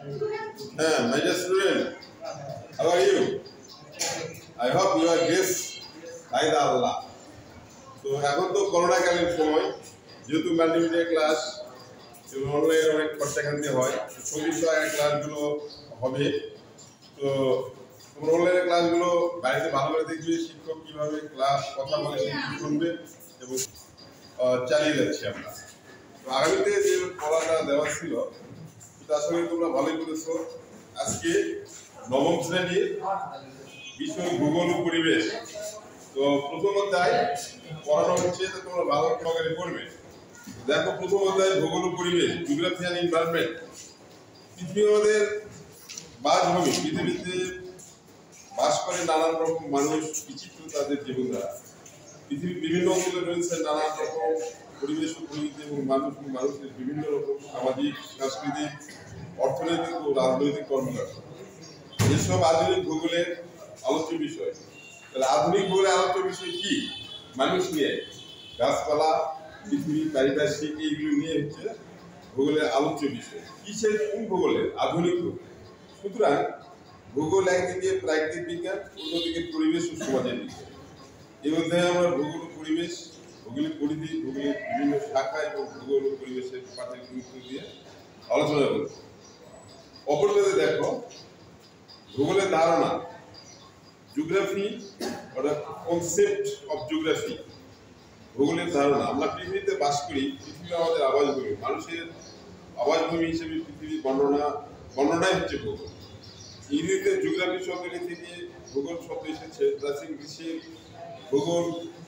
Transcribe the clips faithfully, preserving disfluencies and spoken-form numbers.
Uh, my dear student, how are you? I hope you are blessed by the Allah. So এখন তো corona কালীন সময় যেহেতু multimedia class এবং অনলাইনে অনেক খরচাখান্তি হয় ছবি সহায়ক ক্লাসগুলো হবে। তো তোমরা অনলাইনে ক্লাসগুলো বাড়িতে ভালো করে দেখবে, শিক্ষক কীভাবে ক্লাস কথা বলে সেগুলো শুনবে এবং চালিয়ে যাচ্ছি আমরা। তো আগামীতে যে পড়াটা দেওয়া ছিল সেটা আসলে তোমরা ভালোই করেছো। আজকে নবম শ্রেণীর বিষয় ভূগোল ও পরিবেশ। তো প্রথম অধ্যায় পড়ানো হচ্ছে, তো তোমরা ভালো সহকারে পড়বে। দেখো, প্রথম অধ্যায় ভূগোল ও পরিবেশ, জিওগ্রাফি অ্যান্ড এনভায়রনমেন্ট। পৃথিবী আমাদের বাসভূমি, পৃথিবীতে বাস করে নানান রকম মানুষ, বিচিত্র তাদের জীবনধারা। পৃথিবীর বিভিন্ন অঞ্চলে রয়েছে নানান রকম পরিবেশ ও প্রকৃতি এবং মানুষ ও মানুষের বিভিন্ন রকম সামাজিক, সাংস্কৃতিক, অর্থনৈতিক ও রাজনৈতিক কর্মকাণ্ড। এসব আধুনিক ভূগোলের আলোচ্য বিষয়। তাহলে আধুনিক ভূগোলের আলোচ্য বিষয় কি? মানুষ নিয়ে, গাছপালা, পৃথিবী, পারিপার্শ্বিক, এইগুলো নিয়ে হচ্ছে ভূগোলের আলোচ্য বিষয়। কিসের? কোন ভূগোলের? আধুনিক ভূগোল। সুতরাং ভূগোল একদিকে প্রাকৃতিক বিজ্ঞান, অন্যদিকে পরিবেশ ও সমাজের বিজ্ঞান। এর মধ্যে আমরা ভূগোল ও পরিবেশ, ভূগোলের পরিধি, ভূগোলের বিভিন্ন শাখা এবং ভূগোল ও পরিবেশের পাঠের গুরুত্ব দিয়ে আলোচনা করব। অপরদিকে দেখো, ভূগোলের ধারণা, জিওগ্রাফি অর্থাৎ কনসেপ্ট অফ জিওগ্রাফি। ভূগোলের ধারণা, আমরা পৃথিবীতে বাস করি, পৃথিবী আমাদের আবাসভূমি, মানুষের আবাসভূমি হিসেবে পৃথিবীর বর্ণনা বর্ণনাই হচ্ছে ভূগোল। ইংরেজিতে জিওগ্রাফি শব্দটি থেকে ভূগোল শব্দ এসেছে। প্রাচীন গ্রীসের ভূগোল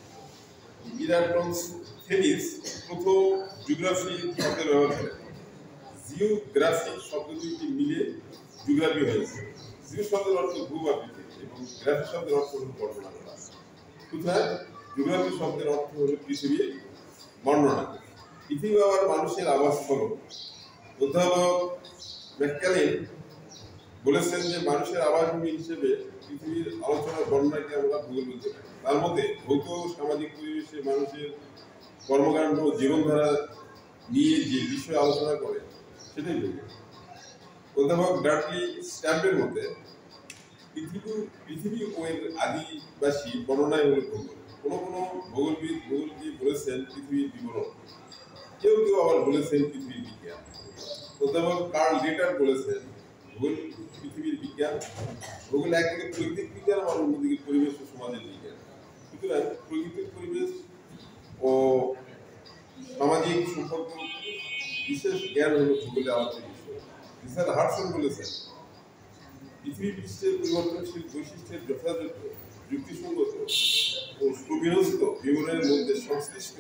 ইরাটোস্থেনিস প্রথম জিওগ্রাফি শব্দ ব্যবহার করে। জিওগ্রাফি শব্দ দুটি মিলে জিওগ্রাফি হয়েছে। জিও শব্দের অর্থ ভূ বা পৃথিবী এবং গ্রাফি শব্দের অর্থ হল বর্ণনা করা। সুতরাং জিওগ্রাফি শব্দের অর্থ হল পৃথিবীর বর্ণনা। পৃথিবী আবার মানুষের আবাসস্থল। অধ্যাপক ম্যাকক্যালিন বলেছেন যে মানুষের আবাসভূমি হিসেবে পৃথিবীর আলোচনার বর্ণনাকে আমরা ভূগোল বলতে পারি। তার মধ্যে ভৌত সামাজিক পরিবেশে মানুষের কর্মকাণ্ড ও জীবনধারা নিয়ে যে বিষয় আলোচনা করে সেটাই ভূগোল। অধ্যাপক ডার্টি স্ট্যাম্পের মধ্যে পৃথিবী পৃথিবী ও এর আদিবাসী বর্ণনায় হল ভূগোল। কোনো কোনো ভূগোলবিদ ভূগোলকে বলেছেন পৃথিবীর বিবরণ, কেউ কেউ আবার বলেছেন পৃথিবীর বিজ্ঞান। অধ্যাপক কার্ল লেটার বলেছেন ভূগোল পৃথিবীর বিজ্ঞান। ভূগোল একদিকে প্রাকৃতিক বিজ্ঞান আর অন্যদিকে পরিবেশ ও সমাজের বিজ্ঞান। সুতরাং প্রাকৃতিক পরিবেশ ও সামাজিক সম্পর্ক বিশেষ জ্ঞান হল ভূগোলের আলোচ্য বিষয়। রিচার্ড হাডসন বলেছেন পৃথিবী পৃষ্ঠের পরিবর্তনশীল বৈশিষ্ট্যের যথাযথ, যুক্তিসঙ্গত ও সুবিন্যস্ত বিবরণের মধ্যে সংশ্লিষ্ট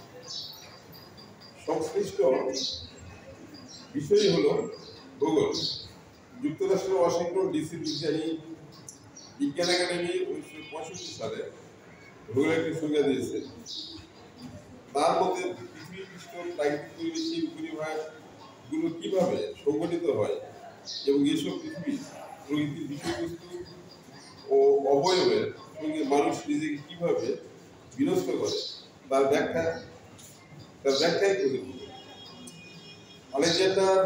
সংশ্লিষ্ট বিষয় হল ভূগোল। যুক্তরাষ্ট্রের ওয়াশিংটন ডিসি বিজ্ঞানী বিজ্ঞান একাডেমি উনিশশো পঁয়ষট্টি সালে ভূগোলের একটি সংজ্ঞা দিয়েছে। তার মধ্যে পৃথিবী পৃষ্ঠ প্রাকৃতিক পরিবেশের উপরিভাগগুলো কিভাবে সংগঠিত হয় এবং এসব পৃথিবীর প্রকৃতির বিষয়বস্তু ও অবয়বের সঙ্গে মানুষ নিজেকে কিভাবে বিনষ্ট করে তার ব্যাখ্যা তার ব্যাখ্যাই প্রকৃতি। আলেকজান্ডার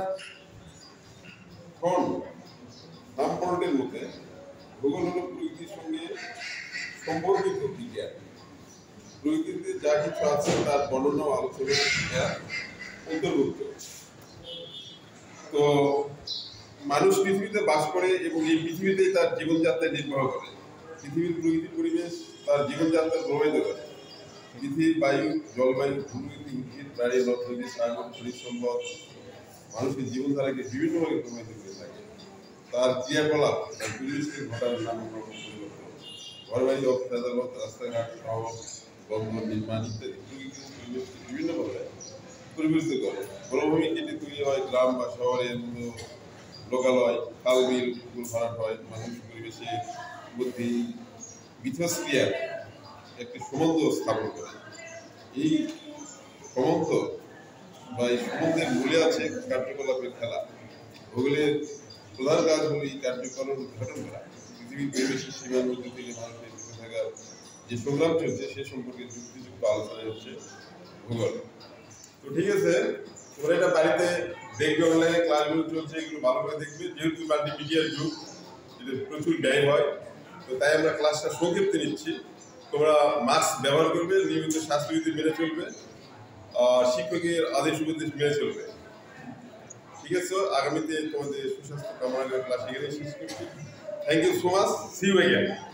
ফ্রন রামপোর্টের মধ্যে ভূগোল হল প্রকৃতির সঙ্গে সম্পর্কিত বিজ্ঞান। প্রকৃতিতে যা কিছু আছে তার বর্ণনা ও আলোচনা অন্তর্ভুক্ত। তো মানুষ পৃথিবীতে বাস করে এবং এই পৃথিবীতেই তার জীবনযাত্রা নির্বাহ করে। পৃথিবীর প্রকৃতি পরিবেশ তার জীবনযাত্রা প্রভাবিত করে। পৃথিবীর বায়ু, জলবায়ু, ভূপ্রকৃতি, উদ্ভিদ, প্রাণী, নদ-নদী, সাগর, খনিজ সম্পদ মানুষের জীবনধারাকে বিভিন্নভাবে প্রভাবিত করে থাকে। তার ক্রিয়াকলাপ তার পরিবেশকে ঘটার নানান রকম পরিবর্তন। ঘরবাড়ি, অফিস, আদালত, রাস্তাঘাট, শহর, বন্দর নির্মাণ ইত্যাদি প্রকৃতির পরিবেশকে বিভিন্নভাবে পরিবর্তিত করে। বনভূমি কেটে তৈরি হয় গ্রাম বা শহরের মতো লোকালয়, খাল, বিল, পুকুর ভরাট হয়। মানুষ পরিবেশের মধ্যে মিথস্ক্রিয়ার একটি সম্বন্ধ স্থাপন করে। এই সম্বন্ধ বা এই সম্বন্ধের মূলে আছে কার্যকলাপের খেলা। ভূগোলের প্রধান কাজ হল এই কার্যকলাপ উদ্ঘাটন করা। পৃথিবীর পরিবেশের সীমার মধ্যে থেকে মানুষের বেঁচে থাকার যে সংগ্রাম চলছে সে সম্পর্কে যুক্তিযুক্ত আলোচনা হচ্ছে ভূগোল। তো ঠিক আছে, তো তোমরা এটা বাড়িতে দেখবে, অনলাইনে ক্লাসগুলো চলছে, এগুলো ভালো করে দেখবে। যেহেতু মাল্টিমিডিয়ার যুগ, এটা প্রচুর ব্যয় হয়, তো তাই আমরা ক্লাসটা সংক্ষিপ্ত নিচ্ছি। তোমরা মাস্ক ব্যবহার করবে, নিয়মিত স্বাস্থ্যবিধি মেনে চলবে, শিক্ষকের আদেশ উপদেশ মেনে চলবে। ঠিক আছে, আগামীতে তোমাদের সুস্বাস্থ্য কামনা করে ক্লাস এখানে শেষ করছি। Thank you so much, see you again.